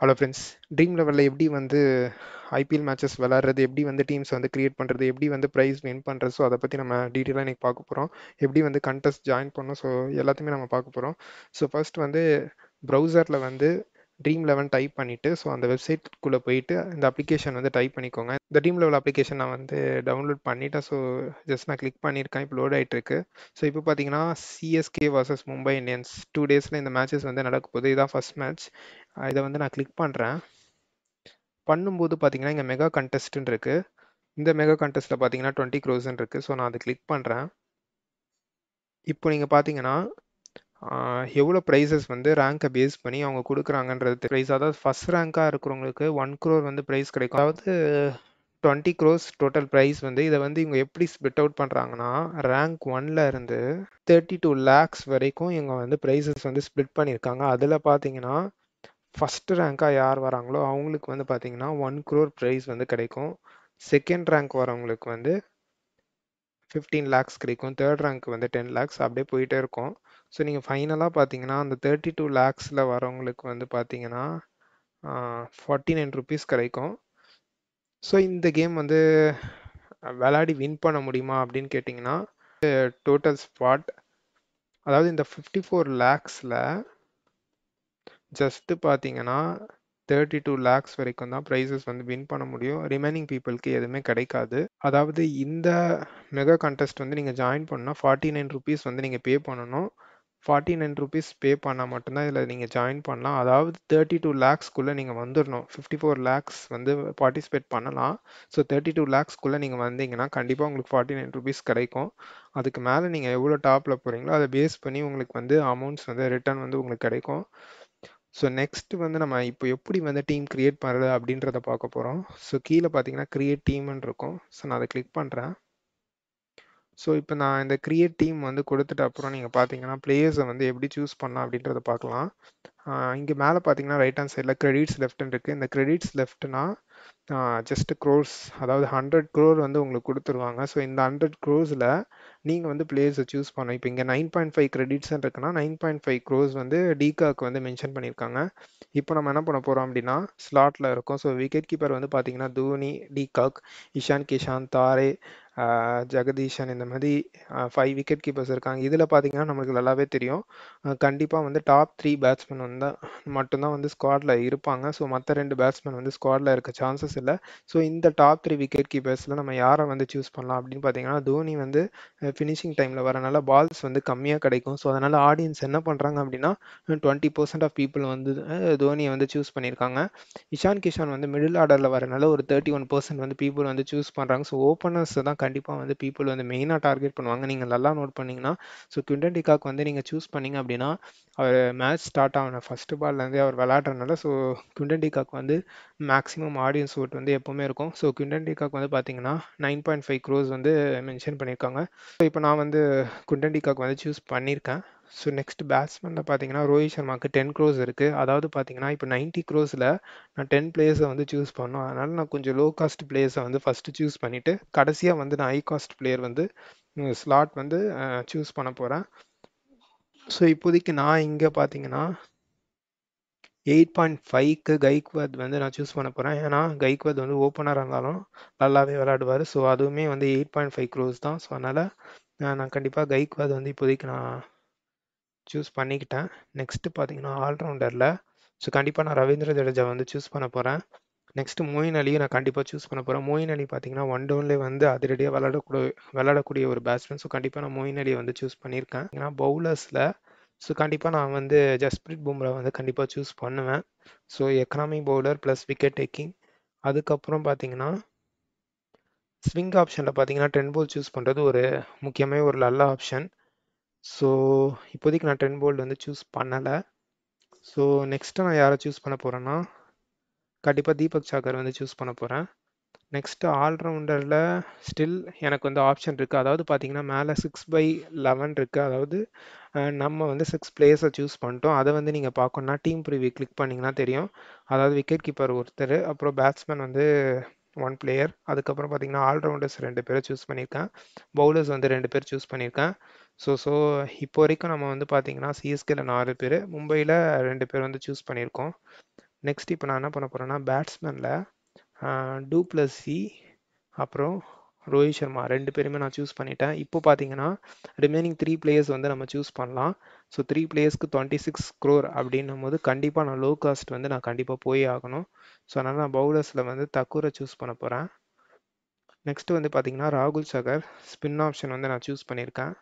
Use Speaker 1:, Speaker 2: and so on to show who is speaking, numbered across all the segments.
Speaker 1: Hello friends, dream லெவலில் எப்படி வந்து ஐபிஎல் மேட்சஸ் விளாட்றது, எப்படி வந்து டீம்ஸ் வந்து கிரியேட் பண்ணுறது, எப்படி வந்து ப்ரைஸ் வின் பண்ணுறது, ஸோ அதை பற்றி நம்ம டீட்டெயிலாக இன்றைக்கி பார்க்க போகிறோம். எப்படி வந்து கண்டெஸ்ட் ஜாயின் பண்ணோம், ஸோ எல்லாத்தையுமே நம்ம பார்க்க போகிறோம். ஸோ ஃபர்ஸ்ட் வந்து ப்ரௌசரில் வந்து Dream11 டைப் பண்ணிவிட்டு, ஸோ அந்த வெப்சைட்குள்ளே போயிட்டு இந்த அப்ளிகேஷன் வந்து டைப் பண்ணிக்கோங்க. இந்த ட்ரீம் லெவல் அப்ளிகேஷன் நான் வந்து டவுன்லோட் பண்ணிட்டேன். ஸோ ஜஸ்ட் நான் கிளிக் பண்ணியிருக்கேன், இப்போ லோட் ஆகிட்டு இருக்கு. ஸோ இப்போ பார்த்தீங்கன்னா சிஎஸ்கே vs மும்பை இந்தியன்ஸ் 2 டேஸில் இந்த மேட்சஸ் வந்து நடக்க போகுது. இதுதான் ஃபர்ஸ்ட் மேட்ச். இதை வந்து நான் கிளிக் பண்ணுறேன். பண்ணும்போது பார்த்தீங்கன்னா இங்கே மெகா கண்டெஸ்ட்னு இருக்குது. இந்த மெகா கண்டெஸ்ட்டில் பார்த்தீங்கன்னா 20 க்ரோஸ்ன்னு இருக்குது. ஸோ நான் அதை கிளிக் பண்ணுறேன். இப்போ நீங்கள் பார்த்தீங்கன்னா எவ்வளோ ப்ரைஸஸ் வந்து ரேங்கை பேஸ் பண்ணி அவங்க கொடுக்குறாங்கன்றது ப்ரைஸ். அதாவது ஃபஸ்ட் ரேங்காக இருக்கிறவங்களுக்கு 1 crore வந்து ப்ரைஸ் கிடைக்கும். அதாவது 20 crores டோட்டல் ப்ரைஸ் வந்து இதை வந்து இவங்க எப்படி ஸ்பிட் அவுட் பண்ணுறாங்கன்னா, ரேங்க் 1ல இருந்து 32 lakhs வரைக்கும் இவங்க வந்து ப்ரைஸஸ் வந்து ஸ்ப்ளிட் பண்ணியிருக்காங்க. அதில் பார்த்தீங்கன்னா ஃபஸ்ட்டு ரேங்காக யார் வராங்களோ அவங்களுக்கு வந்து பார்த்தீங்கன்னா 1 crore ப்ரைஸ் வந்து கிடைக்கும். செகண்ட் ரேங்க் வரவங்களுக்கு வந்து 15 lakhs கிடைக்கும். தேர்ட் ரேங்க் வந்து 10 lakhs, அப்படியே போயிட்டே இருக்கும். ஸோ நீங்கள் ஃபைனலாக பார்த்தீங்கன்னா அந்த 32 lakhsல வரவங்களுக்கு வந்து பார்த்தீங்கன்னா 49 rupees கிடைக்கும். ஸோ இந்த கேம் வந்து விளையாடி வின் பண்ண முடியுமா அப்படின்னு கேட்டிங்கன்னா, டோட்டல் ஸ்பாட், அதாவது இந்த 54 lakhsல ஜஸ்ட்டு பார்த்தீங்கன்னா 32 lakhs வரைக்கும் தான் ப்ரைஸஸ் வந்து வின் பண்ண முடியும். ரிமைனிங் பீப்புளுக்கு எதுவுமே கிடைக்காது. அதாவது இந்த மெகா கண்டெஸ்ட் வந்து நீங்கள் ஜாயின் பண்ணால் 49 rupees வந்து நீங்கள் பே பண்ணணும். 49 rupees பே பண்ணால் மட்டும்தான் இதில் நீங்கள் ஜாயின் பண்ணலாம். அதாவது 32 lakhsக்குள்ளே நீங்கள் வந்துடணும். 54 lakhs வந்து பார்ட்டிசிபேட் பண்ணலாம். ஸோ 32 lakhsக்குள்ளே நீங்கள் வந்தீங்கன்னா கண்டிப்பாக உங்களுக்கு 49 rupees கிடைக்கும். அதுக்கு மேலே நீங்கள் எவ்வளோ டாப்பில் போகிறீங்களோ அதை பேஸ் பண்ணி உங்களுக்கு வந்து அமௌண்ட்ஸ் வந்து ரிட்டர்ன் வந்து உங்களுக்கு கிடைக்கும். ஸோ நெக்ஸ்ட் வந்து நம்ம இப்போ எப்படி வந்து டீம் கிரியேட் பண்ணுறது அப்படின்றத பார்க்க போகிறோம். ஸோ கீழே பார்த்தீங்கன்னா கிரியேட் டீம்னு இருக்கும். ஸோ நான் அதை கிளிக் பண்ணுறேன். ஸோ இப்போ நான் இந்த கிரியேட் டீம் வந்து கொடுத்துட்ட அப்புறம் நீங்கள் பார்த்தீங்கன்னா பிளேயர்ஸை வந்து எப்படி சூஸ் பண்ணலாம் அப்படின்றத பார்க்கலாம். இங்கே மேலே பார்த்தீங்கன்னா ரைட் ஹேண்ட் சைடில் கிரெடிட்ஸ் லெஃப்ட்னு இருக்குது. இந்த கிரெடிட்ஸ் லெஃப்ட்னா ஜஸ்ட் க்ரோர்ஸ், அதாவது 100 crore வந்து உங்களுக்கு கொடுத்துருவாங்க. ஸோ இந்த 100 crores-ல் நீங்கள் வந்து பிளேயர்ஸை சூஸ் பண்ணணும். இப்போ இங்கே 9.5 credits இருக்குன்னா 9.5 crores வந்து டிகாக்கு வந்து மென்ஷன் பண்ணியிருக்காங்க. இப்போ நம்ம என்ன பண்ண போகிறோம் அப்படின்னா ஸ்லாட்டில் இருக்கும். ஸோ விக்கெட் கீப்பர் வந்து பார்த்தீங்கன்னா தோனி, டிகாக், இஷான் கிஷான், தாரே, ஜெகதீஷன், இந்த மாதிரி 5 விக்கெட் கீப்பர்ஸ் இருக்காங்க. இதில் பார்த்தீங்கன்னா நம்மளுக்கு நல்லாவே தெரியும் கண்டிப்பாக வந்து டாப் 3 பேட்ஸ்மேன் வந்து மட்டும்தான் வந்து ஸ்குவாடில் இருப்பாங்க. ஸோ மற்ற 2 பேட்ஸ்மேன் வந்து ஸ்குவாடில் இருக்க சான்சஸ் இல்லை. ஸோ இந்த டாப் 3 விக்கெட் கீப்பர்ஸில் நம்ம யாரை வந்து சூஸ் பண்ணலாம் அப்படின்னு பார்த்தீங்கன்னா, தோனி வந்து ஃபினிஷிங் டைமில் வரனால பால்ஸ் வந்து கம்மியாக கிடைக்கும். ஸோ அதனால் ஆடியன்ஸ் என்ன பண்ணுறாங்க அப்படின்னா 20% ஆஃப் பீப்புள் வந்து தோனியை வந்து சூஸ் பண்ணியிருக்காங்க. இஷான் கிஷான் வந்து மிடில் ஆர்டரில் வரனால ஒரு 31% வந்து பீப்புள் வந்து சூஸ் பண்ணுறாங்க. ஸோ ஓப்பனர்ஸ் தான் கண்டிப்பாக வந்து பீப்புள் வந்து மெயினாக டார்கெட் பண்ணுவாங்க. நீங்கள் நல்லா நோட் பண்ணிங்கன்னா, ஸோ குவிண்டன் டிகாக் வந்து நீங்கள் சூஸ் பண்ணிங்க அப்படின்னா அவர் மேட்ச் ஸ்டார்ட் ஆன ஃபஸ்ட்டு பால்லேருந்தே அவர் விளையாடுறதுனால ஸோ குவிண்டன் டிகாக் வந்து மேக்ஸிமம் ஆடியன்ஸ் ஓட் வந்து எப்போவுமே இருக்கும். ஸோ குவிண்டன் டிகாக் வந்து பார்த்தீங்கன்னா 9.5 crores வந்து மென்ஷன் பண்ணியிருக்காங்க. ஸோ இப்போ நான் வந்து குவிண்டன் டிகாக் வந்து சூஸ் பண்ணியிருக்கேன். ஸோ நெக்ஸ்ட் பேட்ஸ்மேனில் பார்த்தீங்கன்னா ரோஹித் சர்மாவுக்கு 10 crores இருக்குது. அதாவது பார்த்தீங்கன்னா இப்போ 90 crores-ல் நான் 10 பிளேயர்ஸை வந்து சூஸ் பண்ணோம். அதனால் நான் கொஞ்சம் லோ காஸ்ட் பிளேயர்ஸை வந்து ஃபஸ்ட்டு சூஸ் பண்ணிவிட்டு கடைசியாக வந்து நான் ஹை காஸ்ட் பிளேயர் வந்து ஸ்லாட் வந்து சூஸ் பண்ண போகிறேன். ஸோ இப்போதைக்கு நான் இங்கே பார்த்தீங்கன்னா 8.5க்கு கைக்வாத் வந்து நான் சூஸ் பண்ண போகிறேன். ஏன்னா கைக்வாத் வந்து ஓப்பனராக இருந்தாலும் நல்லாவே விளையாடுவார். ஸோ அதுவுமே வந்து 8.5 crores தான். ஸோ அதனால் நான் கண்டிப்பாக கைக்வாத் வந்து இப்போதைக்கு நான் சூஸ் பண்ணிக்கிட்டேன். நெக்ஸ்ட்டு பார்த்தீங்கன்னா ஆல்ரவுண்டரில் ஸோ கண்டிப்பாக நான் ரவீந்திர ஜடேஜா வந்து சூஸ் பண்ண போகிறேன். நெக்ஸ்ட்டு மொயின் அலியை நான் கண்டிப்பாக சூஸ் பண்ண போகிறேன். மொயின் அலி பார்த்தீங்கன்னா 1 டவுன்லேயே வந்து அதிரடியாக விளையாடக்கூடிய ஒரு பேட்ஸ்மேன். ஸோ கண்டிப்பாக நான் மொயின் அலியை வந்து சூஸ் பண்ணியிருக்கேன். ஏன்னா பவுலர்ஸில் ஸோ கண்டிப்பாக நான் வந்து ஜஸ்பிரீத் பும்ரா வந்து கண்டிப்பாக சூஸ் பண்ணுவேன். So economic bowler plus wicket taking. அதுக்கப்புறம் பார்த்தீங்கன்னா ஸ்விங் ஆப்ஷனில் பார்த்தீங்கன்னா 10 ball சூஸ் பண்ணுறது ஒரு முக்கியமாக ஒரு நல்ல ஆப்ஷன். ஸோ இப்போதைக்கு நான் 10 ball வந்து சூஸ் பண்ணலை. ஸோ நெக்ஸ்ட்டு நான் யாரை சூஸ் பண்ண போகிறேன்னா கண்டிப்பாக தீபக் சாகர் வந்து சூஸ் பண்ண போகிறேன். நெக்ஸ்ட்டு ஆல்ரவுண்டரில் ஸ்டில் எனக்கு வந்து ஆப்ஷன் இருக்குது. அதாவது பார்த்தீங்கன்னா மேலே 6/11 இருக்குது. அதாவது நம்ம வந்து 6 பிளேயர்ஸை சூஸ் பண்ணிட்டோம். அதை வந்து நீங்கள் பார்க்கணுன்னா டீம் ப்ரிவியூ கிளிக் பண்ணிங்கன்னா தெரியும். அதாவது விக்கெட் கீப்பர் ஒருத்தர், அப்புறம் பேட்ஸ்மேன் வந்து 1 பிளேயர், அதுக்கப்புறம் பார்த்தீங்கன்னா ஆல்ரவுண்டர்ஸ் 2 பேரை சூஸ் பண்ணியிருக்கேன், பவுலர்ஸ் வந்து 2 பேர் சூஸ் பண்ணியிருக்கேன். ஸோ இப்போ வரைக்கும் நம்ம வந்து பார்த்தீங்கன்னா சிஎஸ்கேல 4 பேர், மும்பையில் 2 பேர் வந்து சூஸ் பண்ணியிருக்கோம். நெக்ஸ்ட் இப்போ நான் என்ன பண்ண போகிறேன்னா பேட்ஸ்மேனில் டூ ப்ளஸ் சி அப்புறம் ரோஹித் சர்மா 2 பேருமே நான் சூஸ் பண்ணிட்டேன். இப்போ பார்த்தீங்கன்னா ரிமைனிங் 3 பிளேயர்ஸ் வந்து நம்ம சூஸ் பண்ணலாம். ஸோ 3 பிளேயர்ஸ்க்கு 26 crore அப்படின்னும் போது கண்டிப்பாக நான் லோ காஸ்ட் வந்து நான் கண்டிப்பாக போய் ஆகணும். ஸோ அதனால் நான் பவுலர்ஸில் வந்து தக்கூரை சூஸ் பண்ண போகிறேன். நெக்ஸ்ட் வந்து பார்த்தீங்கன்னா ராகுல் சகர் ஸ்பின் ஆப்ஷன் வந்து நான் சூஸ் பண்ணியிருக்கேன்.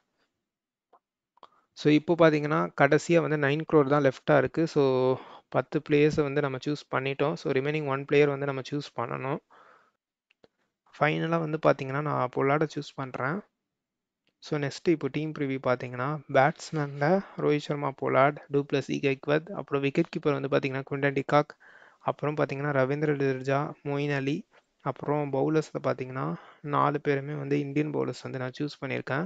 Speaker 1: ஸோ இப்போ பார்த்தீங்கன்னா கடைசியாக வந்து 9 crore தான் லெஃப்டாக இருக்குது. ஸோ 10 பிளேயர்ஸை வந்து நம்ம சூஸ் பண்ணிட்டோம். ஸோ ரிமைனிங் 1 பிளேயர் வந்து நம்ம சூஸ் பண்ணணும். ஃபைனலாக வந்து பார்த்தீங்கன்னா நான் பொல்லாட சூஸ் பண்ணுறேன். ஸோ நெக்ஸ்ட் இப்போ டீம் ப்ரிவியூ பார்த்தீங்கன்னா பேட்ஸ்மேனில் Rohit Sharma, Pollard, du Plessis Gaikwad, அப்புறம் விக்கெட் கீப்பர் வந்து பார்த்தீங்கன்னா குவிண்டன் டிகாக், அப்புறம் பார்த்தீங்கன்னா ரவீந்திர ஜடேஜா, மொயின் அலி, அப்புறம் பவுலர்ஸில் பார்த்தீங்கன்னா 4 பேருமே வந்து இந்தியன் பவுலர்ஸ் வந்து நான் சூஸ் பண்ணியிருக்கேன்.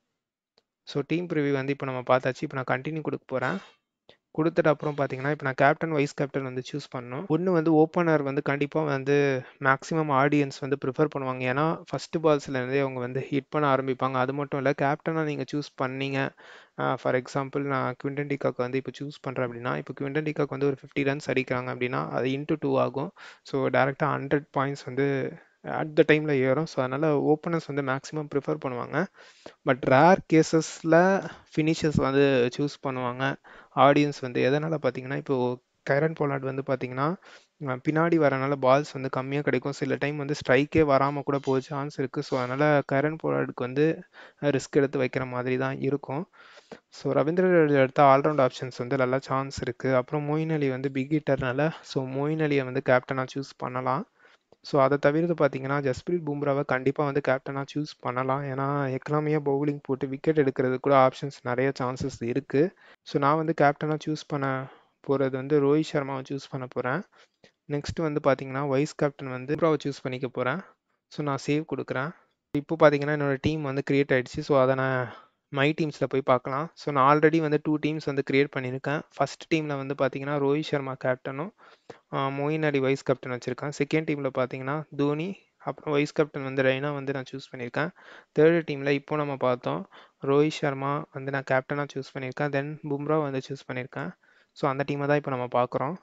Speaker 1: ஸோ டீம் ப்ரிவியூ வந்து இப்போ நம்ம பார்த்தாச்சு. இப்போ நான் கண்டினியூ கொடுக்க போகிறேன். கொடுத்துட்டு அப்புறம் பார்த்தீங்கன்னா இப்போ நான் கேப்டன் வைஸ் கேப்டன் வந்து சூஸ் பண்ணணும். ஒன்று வந்து ஓப்பனர் வந்து கண்டிப்பாக வந்து மேக்ஸிமம் ஆடியன்ஸ் வந்து ப்ரிஃபர் பண்ணுவாங்க. ஏன்னா ஃபர்ஸ்ட் பால்ஸ்லேருந்தே அவங்க வந்து ஹிட் பண்ண ஆரம்பிப்பாங்க. அது மட்டும் இல்லை கேப்டனாக நீங்கள் சூஸ் பண்ணீங்க. ஃபார் எக்ஸாம்பிள் நான் குவிண்டன் டிகாக் வந்து இப்போ சூஸ் பண்ணுறேன் அப்படின்னா இப்போ குவிண்டன் டிகாக் வந்து ஒரு 50 ரன்ஸ் அடிக்கிறாங்க அப்படின்னா அது இன்ட்டு 2 ஆகும். ஸோ டேரெக்டாக 100 பாயிண்ட்ஸ் வந்து அட் த டைமில் ஏறும். ஸோ அதனால் ஓப்பனர்ஸ் வந்து மேக்ஸிமம் ப்ரிஃபர் பண்ணுவாங்க. பட் ரேர் கேசஸில் ஃபினிஷர்ஸ் வந்து சூஸ் பண்ணுவாங்க ஆடியன்ஸ் வந்து. எதனால் பார்த்தீங்கன்னா இப்போது கைரன் போலார்ட் வந்து பார்த்தீங்கன்னா பின்னாடி வரனால பால்ஸ் வந்து கம்மியாக கிடைக்கும். சில டைம் வந்து ஸ்ட்ரைக்கே வராமல் கூட போக சான்ஸ் இருக்குது. ஸோ அதனால் கைரன் போலார்டுக்கு வந்து ரிஸ்க் எடுத்து வைக்கிற மாதிரி தான் இருக்கும். ஸோ ரவீந்திர ஜடேஜா எடுத்த ஆல்ரவுண்ட் ஆப்ஷன்ஸ் வந்து நல்லா சான்ஸ் இருக்குது. அப்புறம் மொயின் அலி வந்து பிக் ஹிட்டர்னால ஸோ மொயின் அலியை வந்து கேப்டனாக சூஸ் பண்ணலாம். ஸோ அதை தவிர்த்து பார்த்தீங்கன்னா ஜஸ்பிரீத் பும்ராவை கண்டிப்பாக வந்து கேப்டனாக சூஸ் பண்ணலாம். ஏன்னா எக்கனாமியாக பவுலிங் போட்டு விக்கெட் எடுக்கிறது கூட ஆப்ஷன்ஸ் நிறைய சான்சஸ் இருக்குது. ஸோ நான் வந்து கேப்டனாக சூஸ் பண்ண போகிறது வந்து ரோஹித் சர்மாவை சூஸ் பண்ண போகிறேன். நெக்ஸ்ட் வந்து பார்த்தீங்கன்னா வைஸ் கேப்டன் வந்து பும்ராவை சூஸ் பண்ணிக்க போகிறேன். ஸோ நான் சேவ் கொடுக்குறேன். இப்போ பார்த்தீங்கன்னா என்னோட டீம் வந்து கிரியேட் ஆயிடுச்சு. ஸோ அதை நான் மை டீம்ஸில் போய் பார்க்கலாம். ஸோ நான் ஆல்ரெடி வந்து 2 டீம்ஸ் வந்து கிரியேட் பண்ணியிருக்கேன். ஃபர்ஸ்ட் டீமில் வந்து பார்த்தீங்கன்னா ரோஹித் சர்மா கேப்டனும் மொயின் அலி வைஸ் கேப்டன் வச்சுருக்கேன். செகண்ட் டீமில் பார்த்தீங்கன்னா தோனி, அப்புறம் வைஸ் கேப்டன் வந்து ரெய்னா வந்து நான் சூஸ் பண்ணியிருக்கேன். தேர்ட் டீமில் இப்போ நம்ம பார்த்தோம் ரோஹித் சர்மா வந்து நான் கேப்டனாக சூஸ் பண்ணியிருக்கேன். தென் பும்ரா வந்து சூஸ் பண்ணியிருக்கேன். ஸோ அந்த டீமை தான் இப்போ நம்ம பார்க்குறோம்.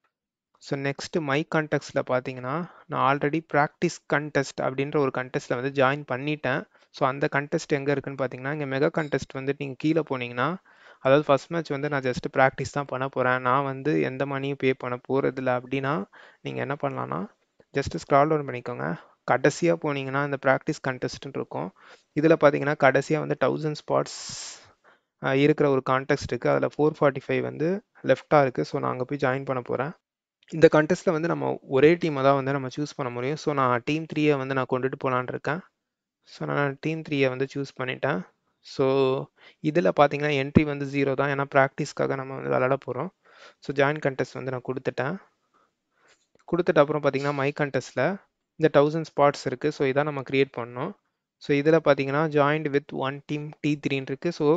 Speaker 1: ஸோ நெக்ஸ்ட்டு மை கான்டெஸ்ட்டில் பார்த்தீங்கன்னா நான் ஆல்ரெடி ப்ராக்டிஸ் கண்டெஸ்ட் அப்படின்ற ஒரு கண்டெஸ்ட்டில் வந்து ஜாயின் பண்ணிட்டேன். ஸோ அந்த கண்டெஸ்ட் எங்கே இருக்குன்னு பார்த்தீங்கன்னா இங்கே மெகா கண்டெஸ்ட் வந்து நீங்கள் கீழே போனீங்கன்னா அதாவது ஃபர்ஸ்ட் மேட்ச் வந்து நான் ஜஸ்ட் ப்ராக்டிஸ் தான் பண்ண போகிறேன். நான் வந்து எந்த மணியும் பே பண்ண போகிறதில்ல அப்படின்னா நீங்கள் என்ன பண்ணலான்னா ஜஸ்ட் ஸ்க்ரால் டவுன் பண்ணிக்கோங்க. கடைசியாக போனீங்கன்னா இந்த ப்ராக்டிஸ் கண்டெஸ்ட்னு இருக்கும். இதில் பார்த்தீங்கன்னா கடைசியாக வந்து 1000 ஸ்பாட்ஸ் இருக்கிற ஒரு கான்டெஸ்ட் இருக்குது. அதில் 445 வந்து லெஃப்டாக இருக்குது. ஸோ நான் அங்கே போய் ஜாயின் பண்ண போகிறேன். இந்த கண்டெஸ்ட்டில் வந்து நம்ம ஒரே டீமை தான் வந்து நம்ம சூஸ் பண்ண முடியும். ஸோ நான் டீம் 3யை வந்து நான் கொண்டுட்டு போகலான்னு இருக்கேன். ஸோ நான் டீம் 3யை வந்து சூஸ் பண்ணிட்டேன். ஸோ இதில் பார்த்தீங்கன்னா என்ட்ரி வந்து 0 தான். ஏன்னா ப்ராக்டிஸ்க்காக நம்ம வந்து விளாட போகிறோம். ஸோ ஜாயின் கண்டெஸ்ட் வந்து நான் கொடுத்துட்டேன். கொடுத்துட்டு அப்புறம் பார்த்தீங்கன்னா மை கண்டெஸ்ட்டில் இந்த 1000 ஸ்பாட்ஸ் இருக்குது. ஸோ இதான் நம்ம க்ரியேட் பண்ணோம். ஸோ இதில் பார்த்தீங்கன்னா joint with one team T3 இருக்குது. ஸோ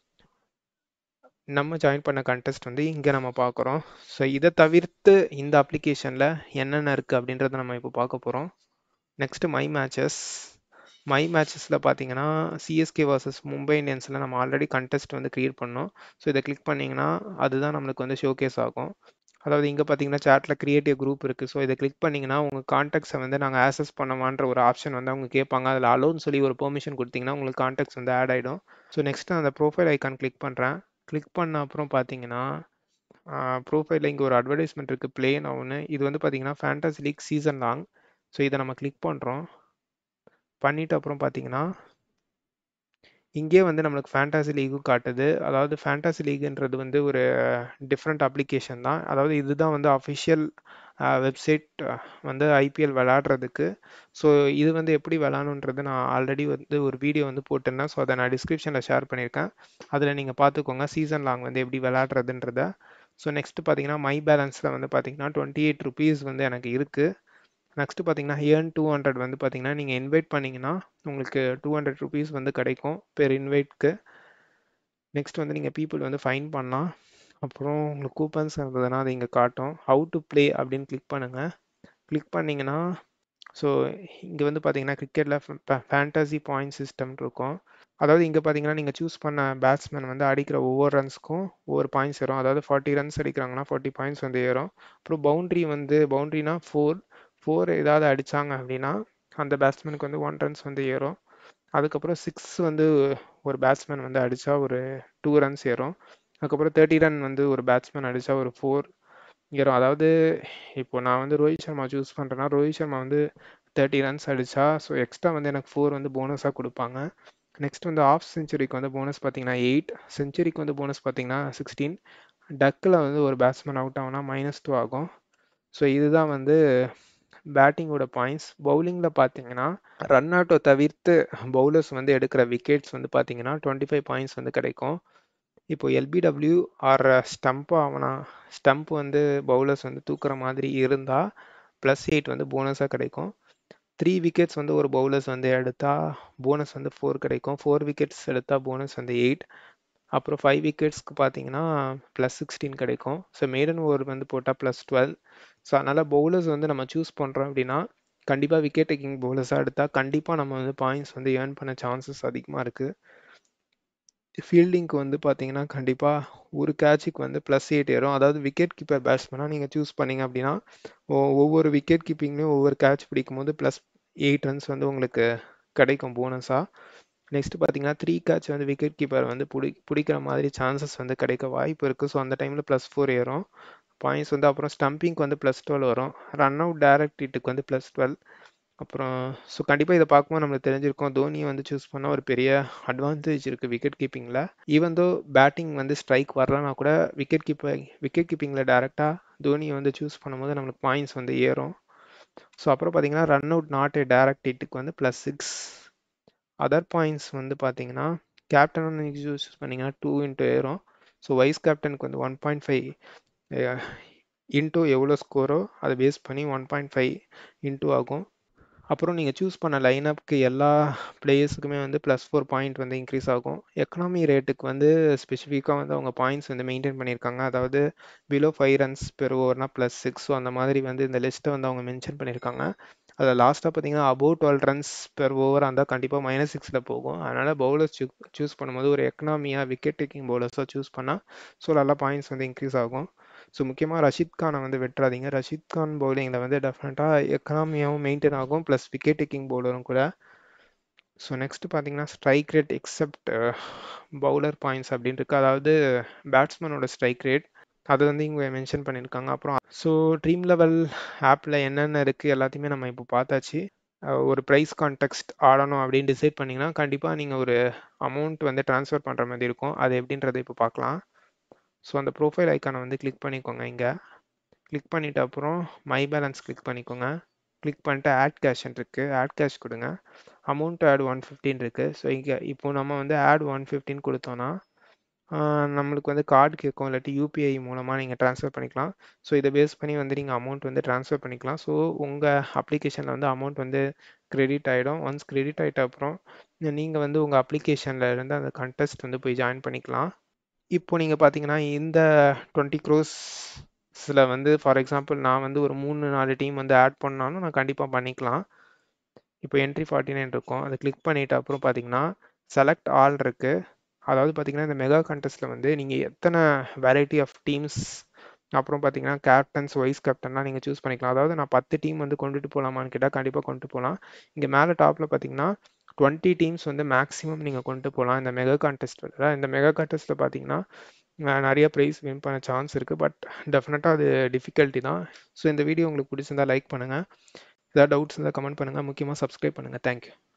Speaker 1: நம்ம ஜாயின் பண்ண கண்டெஸ்ட் வந்து இங்கே நம்ம பார்க்குறோம். ஸோ இதை தவிர்த்து இந்த அப்ளிகேஷனில் என்னென்ன இருக்குது அப்படின்றத நம்ம இப்போ பார்க்க போகிறோம். நெக்ஸ்ட்டு மை மேட்சஸில் பார்த்தீங்கன்னா சிஎஸ்கே vs மும்பை இந்தியன்ஸில் நம்ம ஆல்ரெடி கண்டெஸ்ட் வந்து க்ரியேட் பண்ணோம். ஸோ இதை கிளிக் பண்ணிங்கன்னா அதுதான் நம்மளுக்கு வந்து ஷோகேஸ் ஆகும். அதாவது இங்கே பார்த்தீங்கன்னா சேட்டில் கிரியேட்டிவ் குரூப் இருக்குது. ஸோ இதை கிளிக் பண்ணிங்கன்னா உங்கள் கான்டாக்ட்ஸை வந்து நாங்கள் ஆக்சஸ் பண்ணவான்ற ஒரு ஆப்ஷன் வந்து அவங்க கேட்பாங்க. அதில் அலோன்னு சொல்லி ஒரு பெர்மிஷன் கொடுத்தீங்கன்னா உங்களுக்கு கான்டாக்ட்ஸ் வந்து ஆட் ஆகிடும். ஸோ நெக்ஸ்ட்டு அந்த ப்ரொஃபைல் ஐக்கான் கிளிக் பண்ணுறேன். கிளிக் பண்ண அப்புறம் பார்த்தீங்கன்னா ப்ரொஃபைலில் இங்கே ஒரு அட்வர்டைஸ்மெண்ட் இருக்குது ப்ளே நவுன்னு. இது வந்து பார்த்தீங்கன்னா fantasy league season long. So இதை நம்ம கிளிக் பண்ணுறோம். பண்ணிவிட்டு அப்புறம் பார்த்தீங்கன்னா இங்கே வந்து நம்மளுக்கு ஃபேண்டசி லீகும் காட்டுது. அதாவது ஃபேண்டசி லீக்ன்றது வந்து ஒரு டிஃப்ரெண்ட் அப்ளிகேஷன் தான். அதாவது இதுதான் வந்து அஃபிஷியல் வெப்சைட் வந்து ஐபிஎல் விளாடுறதுக்கு. ஸோ இது வந்து எப்படி விளாடணுன்றது நான் ஆல்ரெடி வந்து ஒரு வீடியோ வந்து போட்டிருந்தேன். ஸோ அதை நான் டிஸ்கிரிப்ஷனில் ஷேர் பண்ணியிருக்கேன். அதில் நீங்கள் பார்த்துக்கோங்க சீசன் லாங் வந்து எப்படி விளாடுறதுன்றத. ஸோ நெக்ஸ்ட்டு பார்த்தீங்கன்னா மை பேலன்ஸில் வந்து பார்த்தீங்கன்னா 28 ருபீஸ் வந்து எனக்கு இருக்குது. நெக்ஸ்ட்டு பார்த்தீங்கன்னா ஏர்ன் 200 வந்து பார்த்தீங்கன்னா நீங்கள் இன்வைட் பண்ணிங்கன்னா உங்களுக்கு 200 ருபீஸ் வந்து கிடைக்கும் பெர் இன்வைட்க்கு. நெக்ஸ்ட் வந்து நீங்கள் பீப்புள் வந்து ஃபைன் பண்ணலாம். அப்புறம் உங்களுக்கு கூப்பன்ஸ் இருந்ததுன்னா அது இங்கே காட்டும். ஹவு டு ப்ளே அப்படின்னு கிளிக் பண்ணுங்கள். கிளிக் பண்ணிங்கன்னா ஸோ இங்கே வந்து பார்த்தீங்கன்னா கிரிக்கெட்டில் ஃபேண்டசி பாயிண்ட் சிஸ்டம் இருக்கும். அதாவது இங்க பார்த்தீங்கன்னா, நீங்க சூஸ் பண்ண பேட்ஸ்மேன் வந்து அடிக்கிற ஒவ்வொரு ரன்ஸ்க்கும் ஒவ்வொரு பாயிண்ட்ஸ் ஏறும். அதாவது 40 ரன்ஸ் அடிக்கிறாங்கன்னா 40 பாயிண்ட்ஸ் வந்து ஏறும். அப்புறம் பவுண்டரினா 4 ஏதாவது அடிச்சாங்க அப்படின்னா அந்த பேட்ஸ்மேனுக்கு வந்து 1 ரன்ஸ் வந்து ஏறும். அதுக்கப்புறம் 6 வந்து ஒரு பேட்ஸ்மேன் வந்து அடிச்சா ஒரு 2 ரன்ஸ் ஏறும். அதுக்கப்புறம் 30 ரன் வந்து ஒரு பேட்ஸ்மேன் அடிச்சா ஒரு 4 ஏறும். அதாவது இப்போ நான் வந்து ரோஹித் சர்மா சூஸ் பண்ணுறேன்னா ரோஹித் சர்மா வந்து 30 ரன்ஸ் அடிச்சா ஸோ எக்ஸ்ட்ரா வந்து எனக்கு 4 வந்து போனஸாக கொடுப்பாங்க. நெக்ஸ்ட் வந்து ஆஃப் செஞ்சுரிக்கு வந்து போனஸ் பார்த்தீங்கன்னா 8, செஞ்சுரிக்கு வந்து போனஸ் பார்த்தீங்கன்னா 16, டக்கில் வந்து ஒரு பேட்ஸ்மேன் அவுட் ஆகுனா -2 ஆகும். ஸோ இதுதான் வந்து பேட்டிங்கோட பாயிண்ட்ஸ். பவுலிங்கில் பார்த்தீங்கன்னா ரன் அவுட்டை தவிர்த்து பவுலர்ஸ் வந்து எடுக்கிற விக்கெட்ஸ் வந்து பார்த்தீங்கன்னா 25 பாயிண்ட்ஸ் வந்து கிடைக்கும். இப்போ எல்பிடபிள்யூ ஆர் ஸ்டம்ப் வந்து பவுலர்ஸ் வந்து தூக்குற மாதிரி இருந்தால் +8 வந்து போனஸாக கிடைக்கும். 3 விக்கெட்ஸ் வந்து ஒரு பவுலர்ஸ் வந்து எடுத்தா போனஸ் வந்து 4 கிடைக்கும். 4 விக்கெட்ஸ் எடுத்தா போனஸ் வந்து 8. அப்புறம் 5 விக்கெட்ஸ்க்கு பார்த்தீங்கன்னா +16 கிடைக்கும். ஸோ மேடன் ஓவர் வந்து போட்டால் +12. ஸோ அதனால் பவுலர்ஸ் வந்து நம்ம சூஸ் பண்ணுறோம் அப்படின்னா கண்டிப்பாக விக்கெட் டேக்கிங் பவுலர்ஸாக எடுத்தால் கண்டிப்பாக நம்ம வந்து பாயிண்ட்ஸ் வந்து ஏர்ன் பண்ண சான்சஸ் அதிகமாக இருக்குது. ஃபீல்டிங்க்கு வந்து பார்த்தீங்கன்னா கண்டிப்பாக ஒரு கேட்சுக்கு வந்து +8 ஏறும். அதாவது விக்கெட் கீப்பர் பேட்ஸ்மேனாக நீங்கள் சூஸ் பண்ணீங்க அப்படின்னா ஒவ்வொரு விக்கெட் கீப்பிங்லேயும் ஒவ்வொரு கேட்ச் பிடிக்கும் போது +8 ரன்ஸ் வந்து உங்களுக்கு கிடைக்கும் போனஸாக. நெக்ஸ்ட் பார்த்தீங்கன்னா 3 கேட்ச் வந்து விக்கெட் கீப்பர் வந்து பிடிக்கிற மாதிரி சான்சஸ் வந்து கிடைக்க வாய்ப்பு இருக்குது. ஸோ அந்த டைமில் +4 ஏறும் பாயிண்ட்ஸ் வந்து. அப்புறம் ஸ்டம்பிங்க்கு வந்து +12 வரும். ரன் அவுட் டைரக்ட் ஹிட்டுக்கு வந்து +12. அப்புறம் ஸோ கண்டிப்பாக இதை பார்க்கும்போது நம்மளுக்கு தெரிஞ்சிருக்கும் தோனியை வந்து சூஸ் பண்ணால் ஒரு பெரிய அட்வான்டேஜ் இருக்குது விக்கெட் கீப்பிங்கில். ஈவன் தோ பேட்டிங் வந்து ஸ்ட்ரைக் வரலனா கூட விக்கெட் கீப்பிங்கில் டேரெக்டாக தோனியை வந்து சூஸ் பண்ணும்போது நம்மளுக்கு பாயிண்ட்ஸ் வந்து ஏறும். ஸோ அப்புறம் பார்த்தீங்கன்னா run out not a direct ஹிட்டுக்கு வந்து +6. அதர் பாயிண்ட்ஸ் வந்து பார்த்தீங்கன்னா கேப்டன் நீங்கள் சூஸ் பண்ணிங்கன்னா 2 இன்ட்டு ஏறும். ஸோ வைஸ் கேப்டனுக்கு வந்து 1.5 இன்ட்டு எவ்வளோ ஸ்கோரோ அதை பேஸ் பண்ணி 1.5 இன்ட்டு ஆகும். அப்புறம் நீங்கள் சூஸ் பண்ண லைனப்க்கு எல்லா பிளேயர்ஸுக்குமே வந்து +4 பாயிண்ட் வந்து இன்க்ரீஸ் ஆகும். எக்கனாமி ரேட்டுக்கு வந்து ஸ்பெசிஃபிக்காக வந்து அவங்க பாயிண்ட்ஸ் வந்து மெயின்டைன் பண்ணியிருக்காங்க. அதாவது பிலோ 5 ரன்ஸ் பெர் ஓவர்னா +6. ஸோ அந்த மாதிரி வந்து இந்த லிஸ்ட்டை வந்து அவங்க மென்ஷன் பண்ணியிருக்காங்க. அதில் லாஸ்ட்டாக பார்த்தீங்கன்னா அபோவ் 12 ரன்ஸ் பெர் ஓவர் இருந்தால் கண்டிப்பாக -6ல் போகும். அதனால் பவுலர்ஸ் சூஸ் பண்ணும்போது ஒரு எக்கனாமியாக விக்கெட் டேக்கிங் பவுலர்ஸாக சூஸ் பண்ணால் ஸோ நல்லா பாயிண்ட்ஸ் வந்து இன்க்ரீஸ் ஆகும். ஸோ முக்கியமாக ரஷீத் கானை வந்து வெட்டுறாதீங்க. ரஷீத் கான் பவுலிங்கில் வந்து டெஃபினட்டாக எக்கனாமியாகவும் மெயின்டைன் ஆகும் ப்ளஸ் விக்கெட் டேக்கிங் பவுலரும் கூட. ஸோ நெக்ஸ்ட் பார்த்தீங்கன்னா strike rate except bowler points அப்படின்னு இருக்கு. அதாவது பேட்ஸ்மேனோட ஸ்ட்ரைக் ரேட் அது வந்து இங்கே மென்ஷன் பண்ணியிருக்காங்க. அப்புறம் ஸோ ட்ரீம் லெவல் ஆப்பில் என்னென்ன இருக்குது எல்லாத்தையுமே நம்ம இப்போ பார்த்தாச்சு. ஒரு ப்ரைஸ் கான்டெக்ஸ்ட் ஆடணும் அப்படின்னு டிசைட் பண்ணிங்கன்னா கண்டிப்பாக நீங்கள் ஒரு அமௌண்ட் வந்து ட்ரான்ஸ்ஃபர் பண்ணுற மாதிரி இருக்கும். அது எப்படின்றத இப்போ பார்க்கலாம். ஸோ அந்த ப்ரொஃபைல் ஐக்கானை வந்து கிளிக் பண்ணிக்கோங்க. இங்கே கிளிக் பண்ணிவிட்டு அப்புறம் மை பேலன்ஸ் கிளிக் பண்ணிக்கோங்க. கிளிக் பண்ணிட்டு ஆட் கேஷ்ன்னு இருக்குது, ஆட் கேஷ் கொடுங்க. அமௌண்ட் ஆட் 115 இருக்குது. ஸோ இங்கே இப்போ நம்ம வந்து ஆட் 115 கொடுத்தோன்னா நம்மளுக்கு வந்து கார்டு கேட்கும், இல்லாட்டி யூபிஐ மூலமாக நீங்கள் ட்ரான்ஸ்ஃபர் பண்ணிக்கலாம். ஸோ இதை பேஸ் பண்ணி வந்து நீங்கள் அமௌண்ட் வந்து ட்ரான்ஸ்ஃபர் பண்ணிக்கலாம். ஸோ உங்கள் அப்ளிகேஷனில் வந்து அமௌண்ட் வந்து கிரெடிட் ஆகிடும். ஒன்ஸ் கிரெடிட் ஆகிட்ட அப்புறம் நீங்கள் வந்து உங்கள் அப்ளிகேஷனில் இருந்து அந்த கண்டெஸ்ட் வந்து போய் ஜாயின் பண்ணிக்கலாம். இப்போ நீங்கள் பார்த்தீங்கன்னா இந்த 20 க்ரோஸில் வந்து ஃபார் எக்ஸாம்பிள் நான் வந்து ஒரு 3-4 டீம் வந்து ஆட் பண்ணாலும் நான் கண்டிப்பாக பண்ணிக்கலாம். இப்போ என்ட்ரி 49 இருக்கும், அதை கிளிக் பண்ணிவிட்டு அப்புறம் பார்த்தீங்கன்னா செலக்ட் ஆல் இருக்குது. அதாவது பார்த்தீங்கன்னா இந்த மெகா கண்டெஸ்ட்டில் வந்து நீங்கள் எத்தனை வெரைட்டி ஆஃப் டீம்ஸ் அப்புறம் பார்த்தீங்கன்னா கேப்டன்ஸ் வைஸ் கேப்டன்லாம் நீங்கள் சூஸ் பண்ணிக்கலாம். அதாவது நான் 10 டீம் வந்து கொண்டுட்டு போகலாமான்னு கேட்டால் கண்டிப்பாக கொண்டு போகலாம். இங்கே மேலே டாப்பில் பார்த்தீங்கன்னா 20 டீம்ஸ் வந்து மேக்ஸிமம் நீங்கள் கொண்டு போகலாம் இந்த மெகா கான்டெஸ்ட்டில். இந்த மெகா கான்டெஸ்ட்டில் பார்த்தீங்கன்னா நிறைய ப்ரைஸ் வின் பண்ண சான்ஸ் இருக்குது. பட் டெஃபினட்டாக அது டிஃபிகல்ட்டி தான். ஸோ இந்த வீடியோ உங்களுக்கு பிடிச்சிருந்தா லைக் பண்ணுங்கள். ஏதாவது டவுட்ஸ் இருந்தால் கமெண்ட் பண்ணுங்கள். முக்கியமாக சப்ஸ்கிரைப் பண்ணுங்கள். தேங்க்யூ.